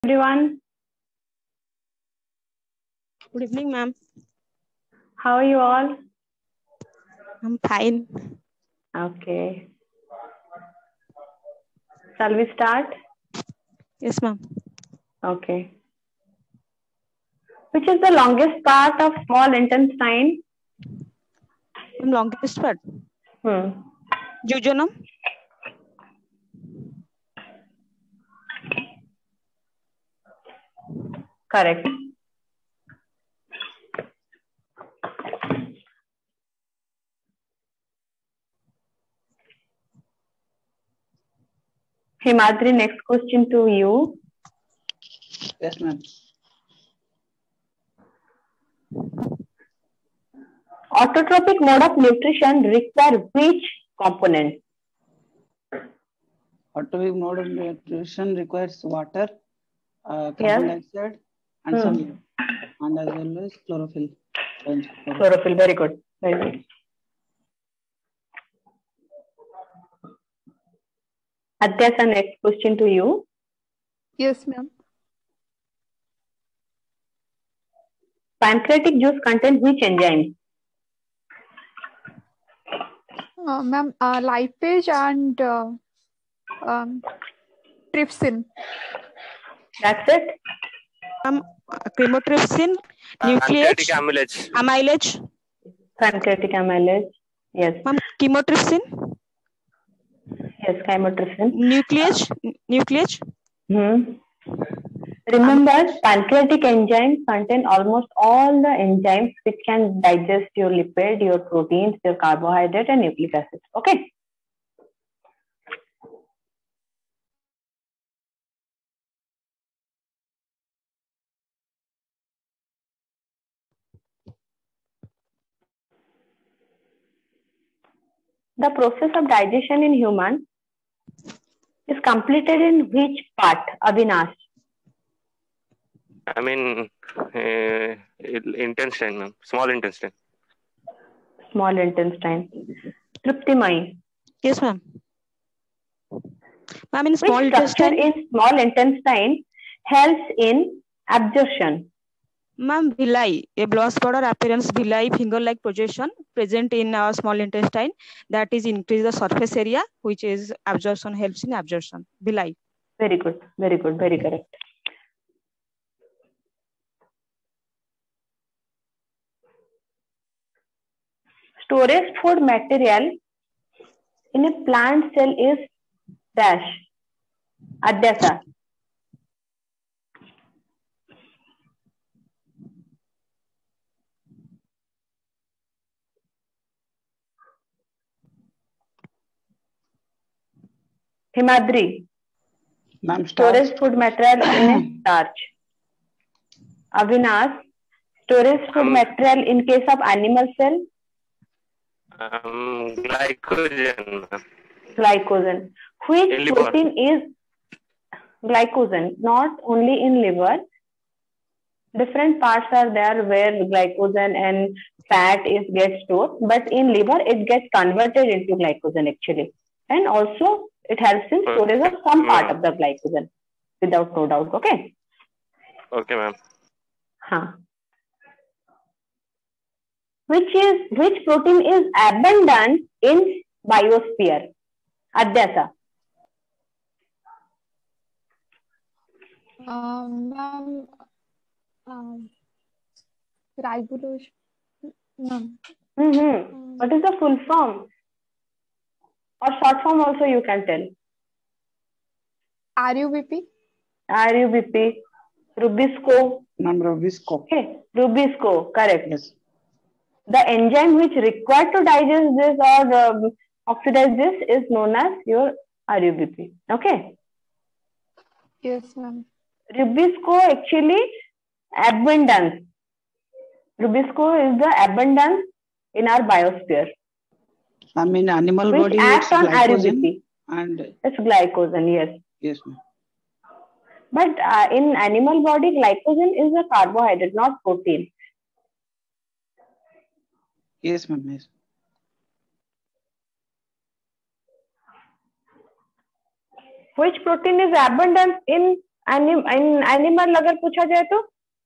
Everyone, Good evening, ma'am. how are you all? I'm fine. Okay. Shall we start? Yes, ma'am. Okay. Which is the longest part of small intestine? Longest part. Hmm. Jejunum. Correct. Himadri, next question to you. Yes, ma'am. Autotrophic mode of nutrition require which component? Autotrophic mode of nutrition requires water, Yes. carbon dioxide, and sunlight, and as well as chlorophyll. Chlorophyll, very good. Very good. Adhyasa, next question to you. Yes, ma'am. Pancreatic juice contains which enzyme? Ma'am, lipase and trypsin. That's it? Chymotrypsin, Pancreatic nuclease, amylase. amylase. Pancreatic amylase. Yes. Ma'am, chymotrypsin, Yes, chymotrypsin. nuclease. Remember, pancreatic enzymes contain almost all the enzymes which can digest your lipid, your proteins, your carbohydrate, and nucleic acids. Okay. The process of digestion in human is completed in which part, Avinash? I mean, intestine, ma'am. Small intestine. Small intestine. Truptimai. Yes, ma'am. Ma'am, in Which small structure intestine. in small intestine helps in absorption? Ma'am, villi, a gloss powder appearance villi finger-like projection present in our small intestine that is increase the surface area, which is absorption, helps in absorption. Villi. Very good, very good, very correct. Storage food material in a plant cell is dash. Adhyasa. Himadri. Ma'am, Storage food material in a starch. Avinash. Storage food material in case of animal cell. Glycogen, ma'am. Glycogen. Which In liver. protein is glycogen? Not only in liver. Different parts are there where glycogen and fat is get stored, but in liver it gets converted into glycogen actually, and also it helps in storage of some part of the glycogen, without no doubt. Okay. Okay, ma'am. Which protein is abundant in biosphere? Adhyasa. Ma'am, ribulose. Ma'am. What is the full form or short form also you can tell? RUBP. RUBP. Rubisco. Ma'am, Rubisco. Okay, Rubisco, correct. Yes. The enzyme which required to digest this or oxidize this is known as your RUBP. Okay. Yes, ma'am. Rubisco actually abundance. Rubisco is the abundance in our biosphere. I mean, animal which body acts on glycogen RUBP. and It's glycogen, yes. yes, ma'am. But in animal body, glycogen is a carbohydrate, not protein. Yes, ma'am. Yes. Which protein is abundant in animal अगर पूछा जाए तो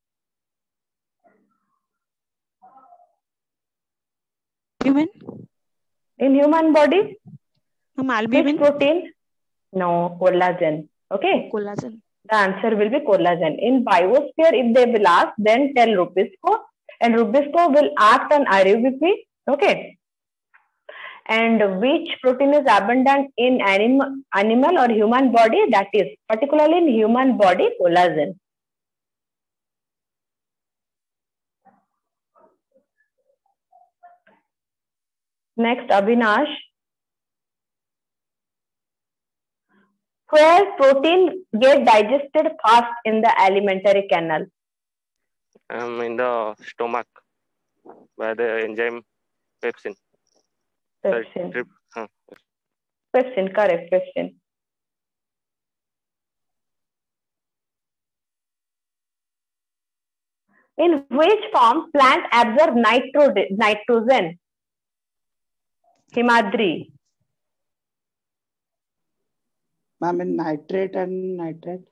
Albumin? in human body, Ma'am, which albumin? protein? No, collagen. Okay, Collagen. the answer will be collagen. In biosphere, if they will ask, then tell Rubisco, and Rubisco will act on RUBP. Okay, and which protein is abundant in animal or human body? That is particularly in human body, collagen. Next, Avinash. Where protein get digested fast in the alimentary canal? In the stomach by the enzyme pepsin. Pepsin. Huh. Pepsin, correct, pepsin. In which form plant absorb nitrogen? Himadri. Ma'am, in nitrate and nitrate.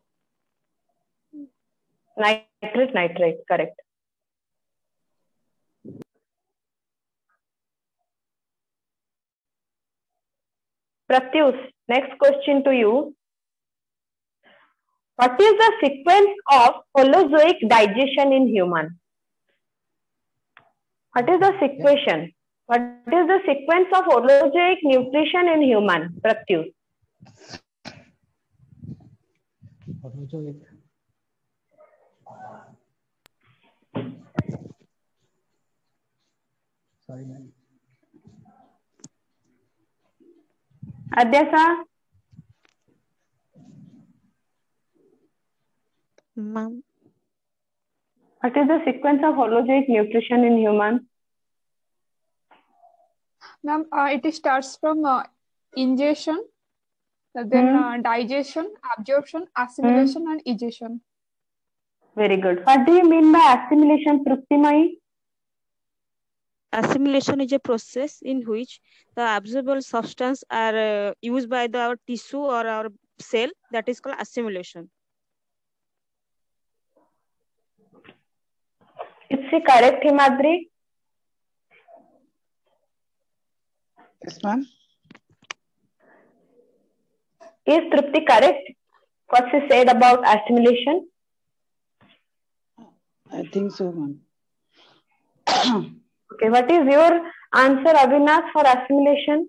Nitrate, correct. Pratyush, next question to you. What is the sequence of holozoic digestion in human? What is the sequence? What is the sequence of holozoic nutrition in human? Pratyush. Holozoic. Sorry, ma'am. Adyasa. Ma'am, What is the sequence of holozoic nutrition in human? Ma'am, it starts from ingestion, then digestion, absorption, assimilation, and egestion. Very good. What do you mean by assimilation, Truptimai? assimilation is a process in which the absorbable substance are used by our tissue or our cell. That is called assimilation. Is she correct, Himadri? Yes, ma'am. Is Trupti correct? What she said about assimilation? I think so, ma'am. Okay, what is your answer, Avinash, for assimilation?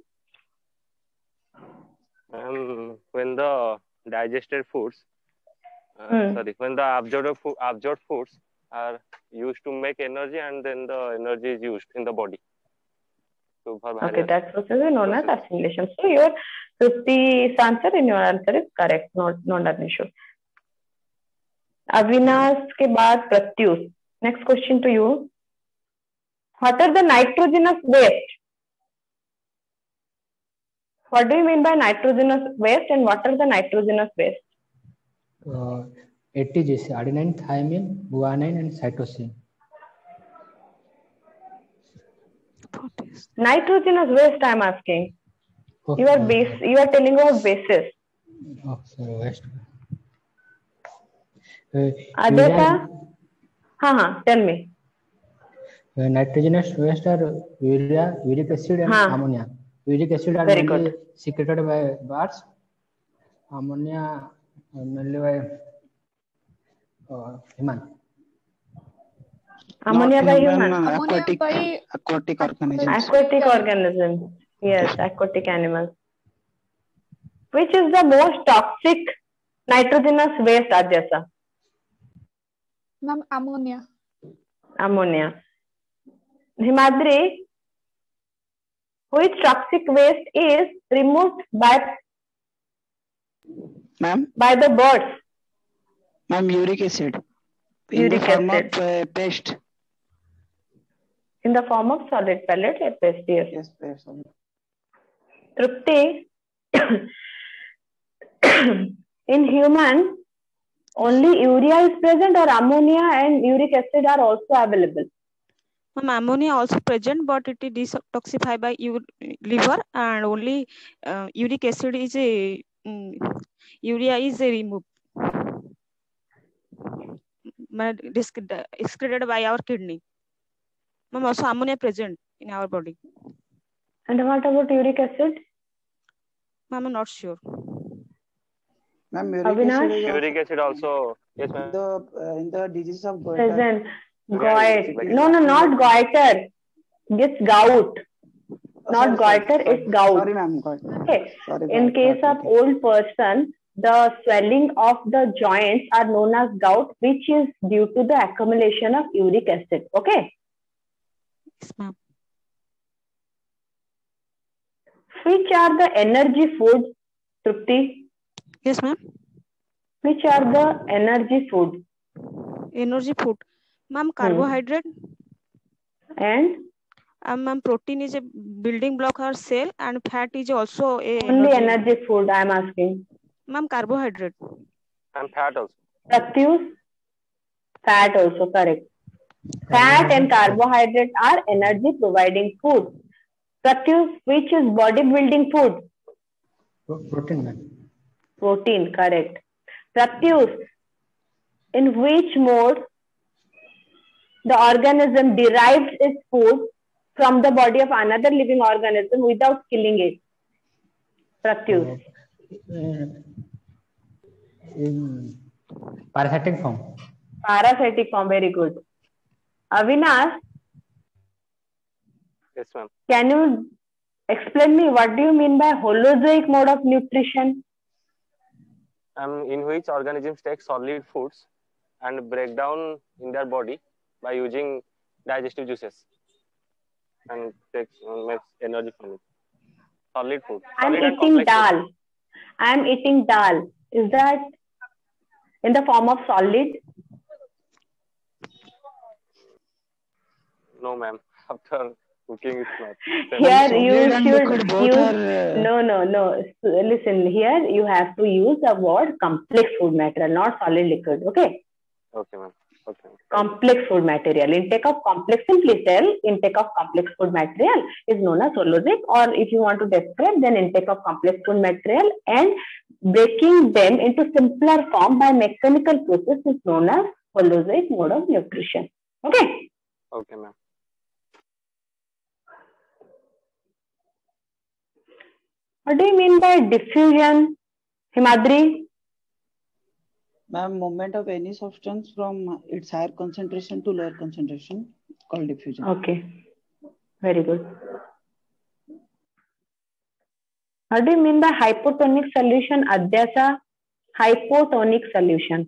When the digested foods, when the absorbed foods are used to make energy, and then the energy is used in the body. So okay, that process is known as assimilation. So your Trupti's answer and your answer is correct, not an issue. Avinash के बाद Pratyush. Next question to you. What are the nitrogenous waste? What do you mean by nitrogenous waste, and what are the nitrogenous waste? ATGC, adenine, thymine, guanine, and cytosine. Nitrogenous waste, I am asking. Okay. You are telling about bases. Okay, waste. Adeta? Tell me. Nitrogenous waste are urea, uric acid, and ammonia. Uric acid are mainly secreted by birds. Ammonia mainly by human. Ammonia by human. Aquatic organisms. Aquatic organisms. Yes, aquatic animals. Which is the most toxic nitrogenous waste, Adhyasa? Ma'am, ammonia. Ammonia. Himadri, which toxic waste is removed by the birds? Ma'am, uric acid. Uric acid. Of paste. In the form of solid pellet or paste, yes. Yes, paste. Trupti, in human, only urea is present, or ammonia and uric acid are also available? Ammonia also present, but it is detoxified by liver, and only uric acid is urea is removed. excreted by our kidney. Ma'am, also ammonia present in our body. And what about uric acid? Ma'am, I'm not sure. Ma'am, uric acid also. Yes, ma'am. In the disease of goiter. Present. Goiter. No, not goiter. It's gout. Not goiter, it's gout. Sorry, ma'am. Okay. In case of old person, the swelling of the joints are known as gout, which is due to the accumulation of uric acid. Okay. Yes, ma'am. Which are the energy foods, Trupti? Yes, ma'am. Which are the energy food? Energy food. Ma'am, carbohydrate. And? Ma'am, protein is a building block or cell, and fat is also a only energy food I am asking. Ma'am, carbohydrate. And fat also. Pratyush? Fat also, correct. Fat and carbohydrate are energy providing food. Pratyush, which is body building food? Protein, ma'am. Protein, correct. Pratyush, in which mode the organism derives its food from the body of another living organism without killing it? Pratyush. In parasitic form. Parasitic form, very good. Avinash? Yes, ma'am. Can you explain me what do you mean by holozoic mode of nutrition? In which organisms take solid foods and break down in their body by using digestive juices and makes energy from it. Solid food. I'm eating dal. I'm eating dal. Is that in the form of solid? No, ma'am. After cooking, it's not. Here you should use no. Listen, here you have to use the word complex food material, not solid liquid. Okay. Okay, ma'am. Okay. Complex food material. Intake of complex, simply tell intake of complex food material is known as holozoic, or if you want to describe, then intake of complex food material and breaking them into simpler form by mechanical process is known as holozoic mode of nutrition. Okay. Okay, ma'am. What do you mean by diffusion, Himadri? Ma'am, movement of any substance from its higher concentration to lower concentration called diffusion. Okay, very good. What do you mean by hypotonic solution, Adhyasa? Hypotonic solution.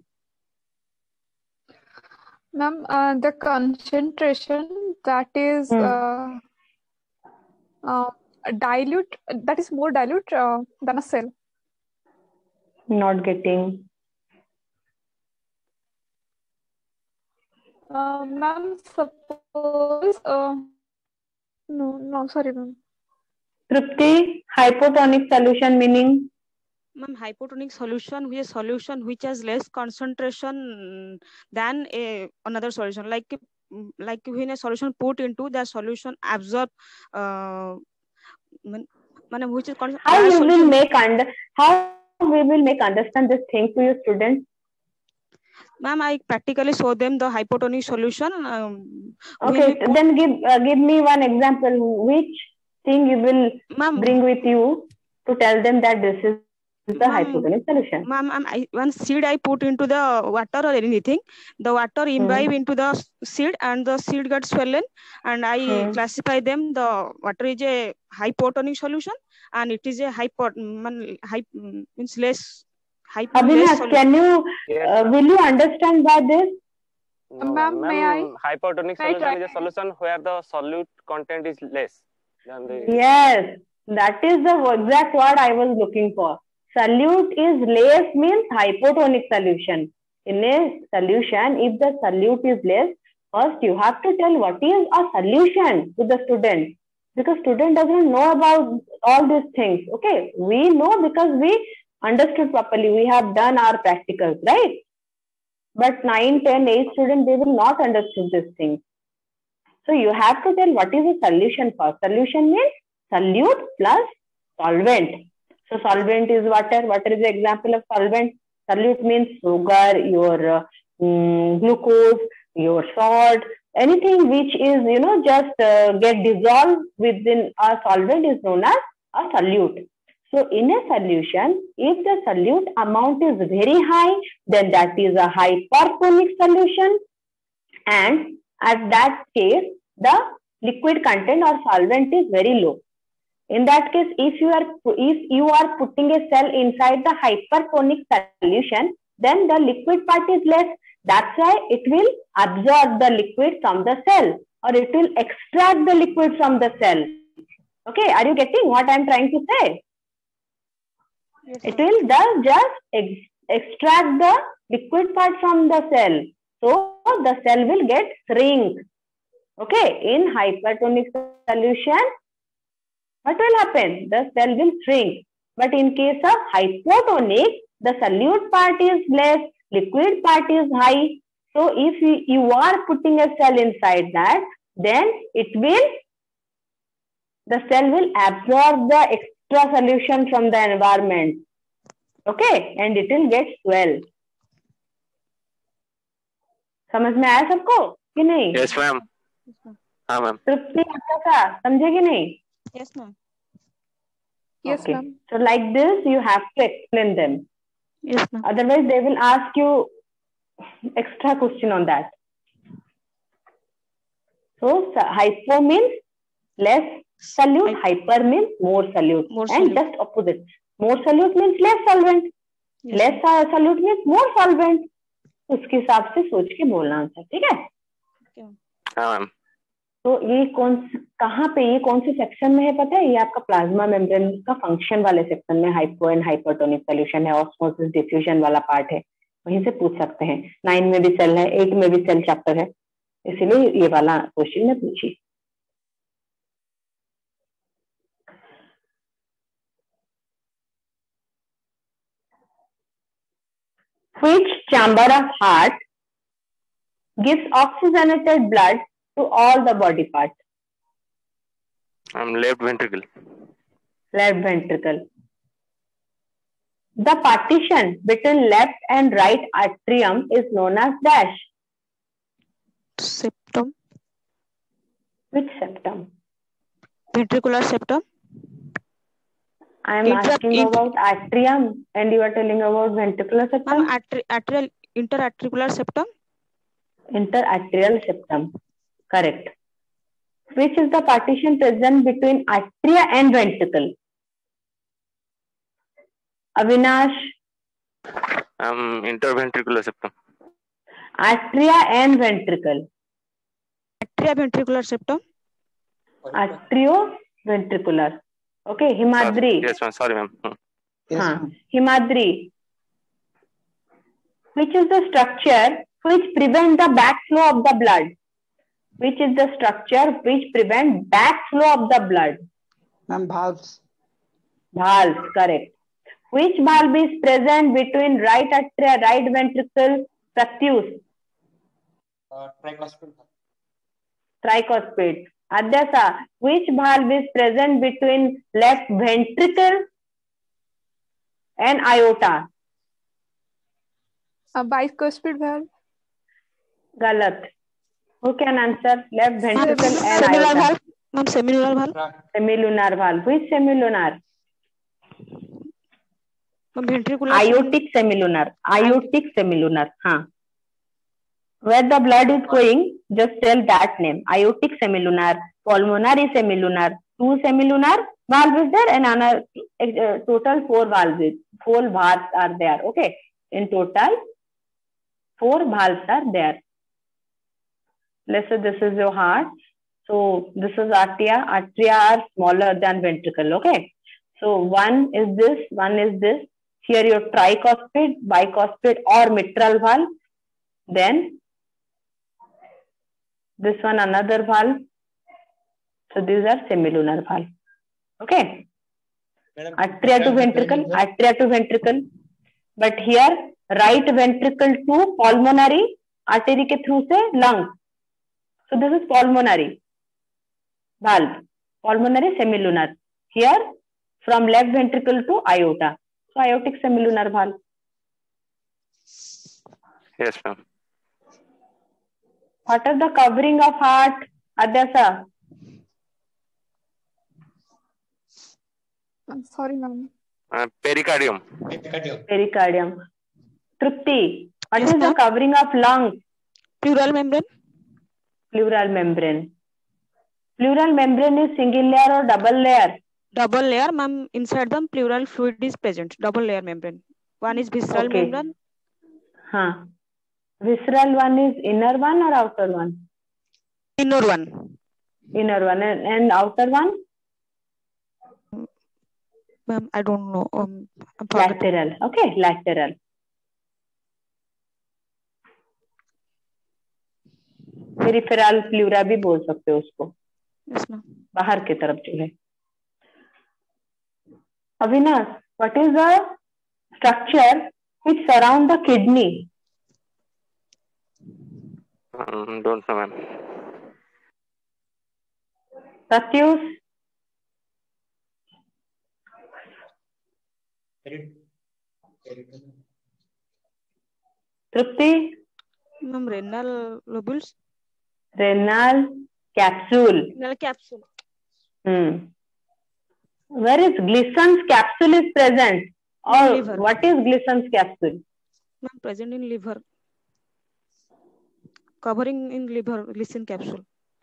Ma'am, the concentration that is dilute, that is more dilute than a cell. Not getting. Ma'am, suppose no, sorry, ma'am. Trupti, hypotonic solution meaning? Ma'am, hypotonic solution is a solution which has less concentration than another solution. Like when a solution put into the solution absorb. Which is how we will make understand this thing to your students? Ma'am, I practically show them the hypotonic solution. Okay, then give me one example. Which thing you will bring with you to tell them that this is the hypotonic solution? Ma'am, one seed I put into the water or anything, the water imbibe into the seed and the seed got swollen, and I classify them. The water is a hypotonic solution and it is a means less. Avinash, can you will you understand by this? No, ma'am, may I? Hypotonic solution is a solution where the solute content is less than the. Yes, that is the exact word I was looking for. Solute is less means hypotonic solution. In a solution, if the solute is less, first you have to tell what is a solution to the student, because student doesn't know about all these things. Okay, we know because we understood properly. We have done our practicals, right? But 9, 10, 8 students, they will not understand these things. So you have to tell what is a solution first. Solution means solute plus solvent. So solvent is water. Water is the example of solvent. Solute means sugar, your glucose, your salt, anything which is, just get dissolved within a solvent is known as a solute. So in a solution, if the solute amount is very high, then that is a hypertonic solution. And at that case, the liquid content or solvent is very low. In that case, if you are putting a cell inside the hypertonic solution, then the liquid part is less. That's why it will absorb the liquid from the cell, or it will extract the liquid from the cell. Okay, are you getting what I'm trying to say? Yes, it will just extract the liquid part from the cell. So the cell will get shrink. Okay, in hypertonic solution, what will happen? The cell will shrink. But in case of hypotonic, the solute part is less, liquid part is high. So if you are putting a cell inside that, then the cell will absorb the extra solution from the environment. Okay, and it will get swell. समझ में आया सबको कि नहीं? Yes, ma'am. हाँ ma'am. तृप्ति आपका था, समझे कि नहीं? Yes, ma'am. Yes, okay. ma'am. So like this, you have to explain them. Yes, ma'am. Otherwise, they will ask you extra question on that. So hypo means less solute, hyper means more solute, and just opposite. More solute means less solvent. Yes. Less solute means more solvent. उसके हिसाब से सोच के बोलना होता है, ठीक है? हाँ मैम. तो ये कहाँ पे, ये कौन से सेक्शन में है पता है? ये आपका प्लाज्मा मेम्ब्रेन का फंक्शन वाले सेक्शन में हाइपो एंड हाइपरटोनिक सॉल्यूशन है, ऑस्मोसिस डिफ्यूजन वाला पार्ट है, वहीं से पूछ सकते हैं. 9 में भी सेल है, 8 में भी सेल चैप्टर है, इसीलिए ये वाला क्वेश्चन में पूछी. Which chamber of heart gives oxygenated blood to all the body parts? Left ventricle. Left ventricle. The partition between left and right atrium is known as dash. Septum. Which septum? Ventricular septum. I am asking about atrium, and you are telling about ventricular septum. Atrial, interatricular septum. Interatrial septum. Correct. Which is the partition present between atria and ventricle? Avinash. Interventricular septum. Atria and ventricle. Atrioventricular septum. Atrioventricular. Okay, Himadri. Yes, ma'am. Sorry, ma'am. Yes, Himadri. Which is the structure which prevents the backflow of the blood? Which is the structure which prevents backflow of the blood? Ma'am, valves. Valves, correct. Which valve is present between right atria, right ventricle, Pratyus? Tricuspid. Tricuspid. Adyasa, which valve is present between left ventricle and aorta? A bicuspid valve. Galat. Who can answer? Left ventricle and aorta. Semilunar valve. Semilunar valve. Which semilunar? Ventricular. Aortic semilunar. Aortic semilunar. Where the blood is going, just tell that name. Aortic semilunar, pulmonary semilunar, 2 semilunar valve is there, and another total 4 valves. 4 valves are there. Okay. In total, 4 valves are there. Let's say this is your heart. So this is atria. Atria are smaller than ventricle. Okay. So one is this, one is this. Here your tricuspid, bicuspid or mitral valve. Then this one another valve. So these are semilunar valve. Okay. Atria to ventricle, atria to ventricle. But here right ventricle to pulmonary artery ke through se lung. So this is pulmonary valve, pulmonary semilunar. Here from left ventricle to aorta. So aortic semilunar valve. Yes, ma'am. What is the covering of heart, Adyasa? I'm sorry, ma'am. Pericardium. Pericardium. Trupti, what Yes, is the ma'am. covering of lungs? Pleural membrane. Pleural membrane. Pleural membrane is single layer or double layer? Double layer, ma'am. Inside them, pleural fluid is present. Double layer membrane. One is visceral membrane. Visceral one is inner one or outer one? Inner one. Inner one. And outer one? Ma'am, I don't know. Lateral. Okay, lateral. Peripheral pleura भी बोल सकते हो उसको. Yes, ma'am. बाहर की तरफ जो है. Avinash, what is the structure which surround the kidney? Don't know, ma'am. Pratyush? Trupti? Ma'am, renal lobules. Renal capsule. Renal capsule. Where is Gleason's capsule is present? Or liver. what is Gleason's capsule? Ma'am, present in liver. Covering in liver, Gleason capsule.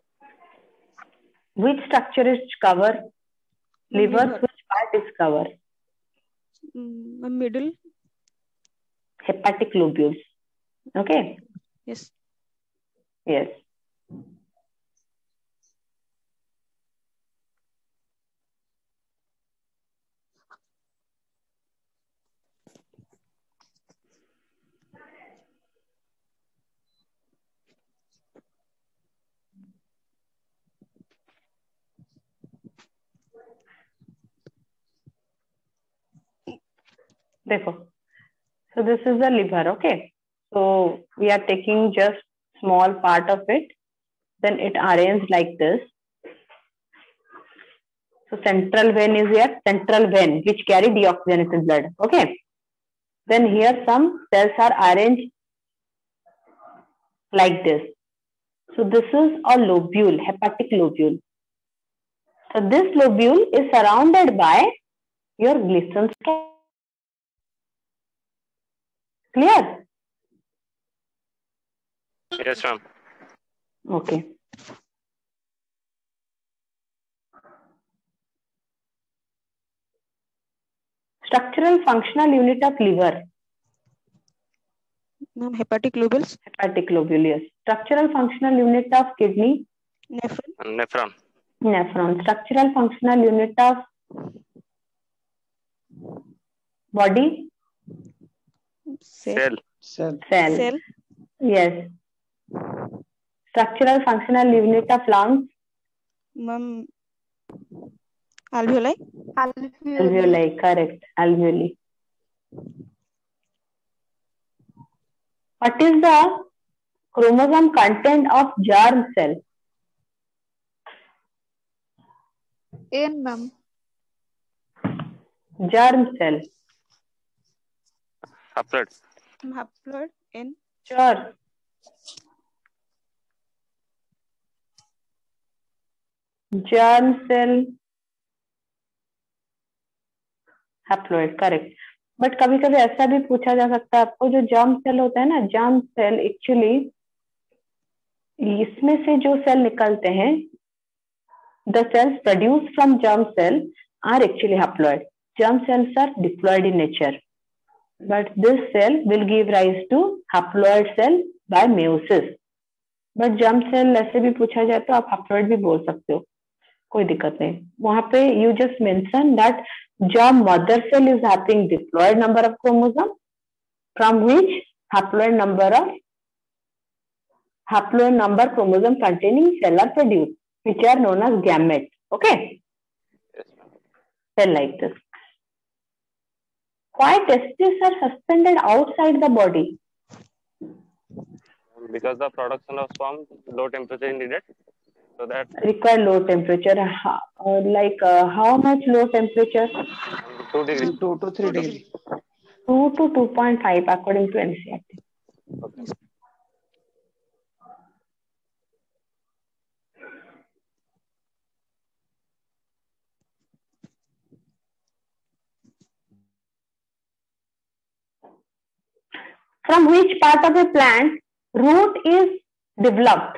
Which structure is covered? Liver, which part is covered? Middle. Hepatic lobules. Okay? Yes. Yes. Therefore, so this is the liver, okay? So we are taking just small part of it, then it arranged like this. So central vein is here, central vein which carry deoxygenated blood, okay? Then here some cells are arranged like this. So this is a lobule, hepatic lobule. So this lobule is surrounded by your Gleason's capsule. Clear? Yes, ma'am. Okay. Structural functional unit of liver. Ma'am, hepatic lobules. Hepatic lobule, yes. Structural functional unit of kidney. Nephron. Nephron. Structural functional unit of body. Cell. Yes. Structural functional unit of lungs. Ma'am, alveoli. Alveoli, correct. Alveoli. What is the chromosome content of germ cell? N, ma'am. Germ cell. Haploid. Haploid N. Sure. Germ cell. Haploid, correct. But कभी कभी ऐसा भी पूछा जा सकता है आपको, जो जर्म सेल होता है ना, जर्म सेल एक्चुअली इसमें से जो सेल निकलते हैं, the cells produce from germ cell are actually haploid. Germ cells are diploid in nature, but this cell will give rise to haploid cell by meiosis. But germ cell ऐसे भी पूछा जाए तो आप हैप्लॉइड भी बोल सकते हो, कोई दिक्कत नहीं. वहां पे you just mention that germ mother cell is having diploid number of chromosome, from which haploid number chromosome containing cell are produced, which are known as gamete. Okay? Yes, cell like this. Why testes are suspended outside the body? Because the production of sperm, low temperature is needed. So that require low temperature. How much low temperature? 2 degrees. 2 to 3 degrees. 2 to 2.5 according to NCERT. Okay. From which part of a plant root is developed?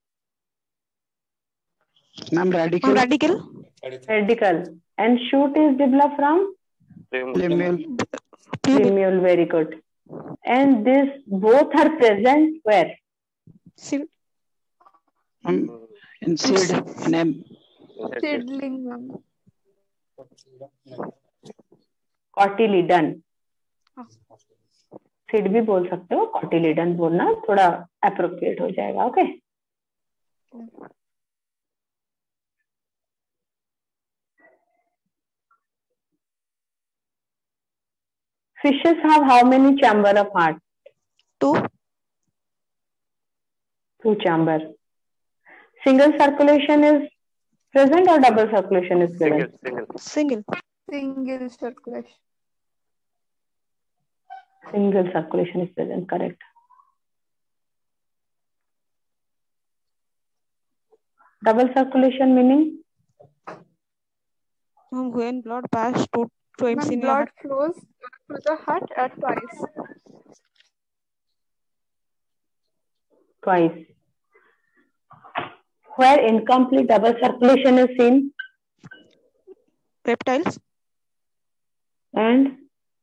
Ma'am, radical. Radical. And shoot is developed from? Plumule. Plumule, very good. And this both are present where? Seed. In seed. Name. Seedling, ma'am. Cotyledon. Seed भी बोल सकते हो, cotyledon बोलना थोड़ा appropriate हो जाएगा. Okay. Fishes have how many chamber of heart? 2. 2 chamber. Single circulation is present or double circulation is present? Single. Single circulation. Single circulation is present, correct. Double circulation meaning? When blood passes to its in blood flows to the heart at twice. Twice. Where incomplete double circulation is seen? Reptiles. And?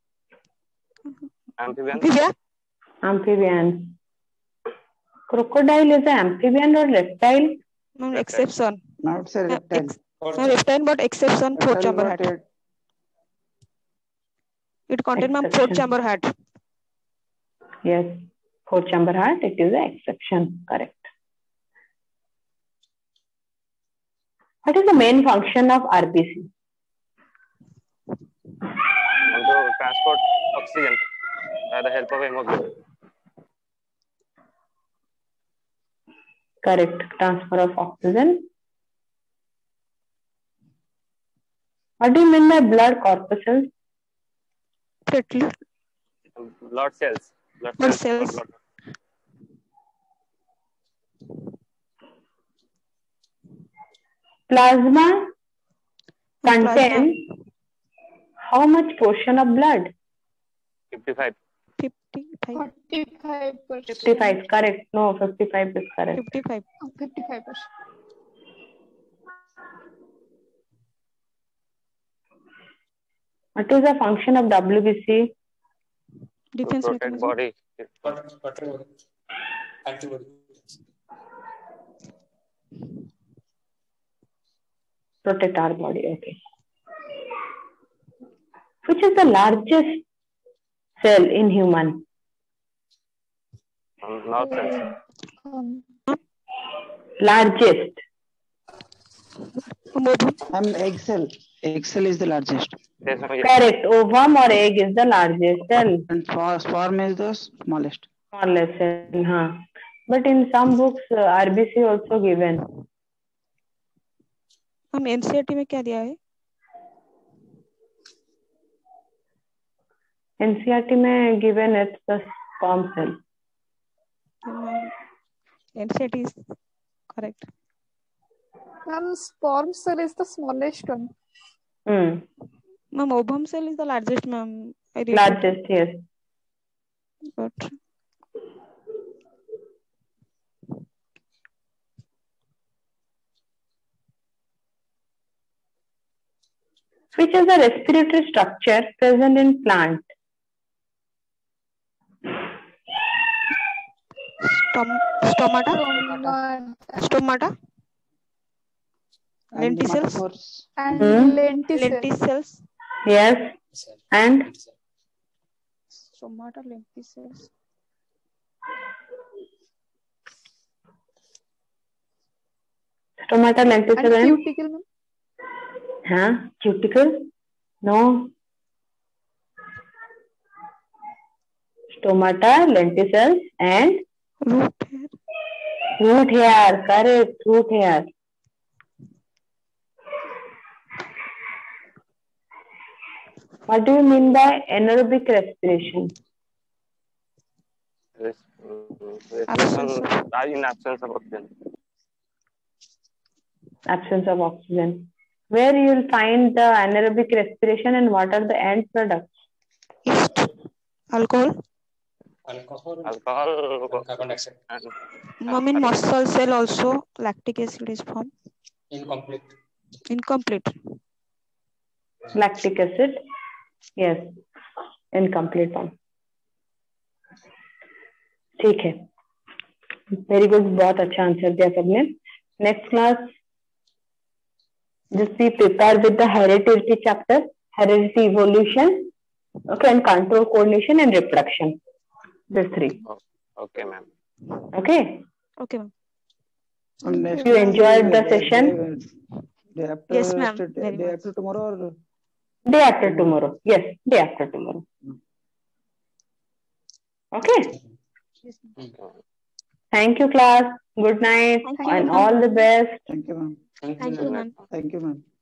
Amphibians. Amphibians. Crocodile is an amphibian or reptile? No, exception. Not say reptile. No, reptile, but exception 4 chamber head. It contains 4 chamber head. Yes, 4 chamber head. It is an exception. Correct. What is the main function of RBC? To transport oxygen by the help of hemoglobin. Correct. Transfer of oxygen. What do you mean by blood corpuscles? Blood cells. Blood cells. Plasma contains how much portion of blood? 55. 55, correct. No, 55 is correct. 55. 55%. What is the function of WBC? Defense protect body. Antibody. Protect our body, okay. Which is the largest cell in human? Nerve cells. Largest. Egg cell. Egg cell is the largest. Correct. Ovum or egg is the largest cell. And sperm is the smallest. Smallest cell, huh? But in some books, RBC also given. हम NCERT में क्या दिया है? NCERT में given it's the sperm cell. NCERT is correct. Sperm cell is the smallest one. Ma'am, ovum cell is the largest, ma'am. Largest, yes. But which is the respiratory structure present in plant? Stomata. Lenticels. And lenticels. Yes. And? Stomata, lenticels. Stomata, lenticels and? Cuticle. Huh? Cuticle? No. Stomata, lenticels and? Root hair. Root hair, correct. Root hair. What do you mean by anaerobic respiration? In absence of oxygen. Absence of oxygen. Where you will find the anaerobic respiration and what are the end products? Yeast. Alcohol. alcohol, carbon dioxide. Mom, in muscle cell also lactic acid is formed. Incomplete. Lactic acid, yes, incomplete form. ठीक है, very good, बहुत अच्छा answer दिया सबने. Next class, just be prepared with the heredity chapter, heredity evolution, okay, and control, coordination and reproduction. These three. Okay, ma'am. Okay. Okay, ma'am. Next You enjoyed the session? Day after, Yes, ma'am. Day after tomorrow or? Day after tomorrow. Yes, day after tomorrow. Okay. Thank you, class. Good night. Thank you, and ma'am. all the best. Thank you, ma'am. Thank you, ma'am. Thank you, ma'am.